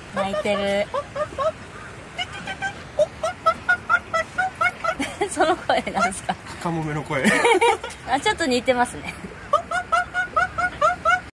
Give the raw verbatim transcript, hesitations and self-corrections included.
泣いてる。その声なんですか？ カモメの声。 あ、ちょっと似てますね。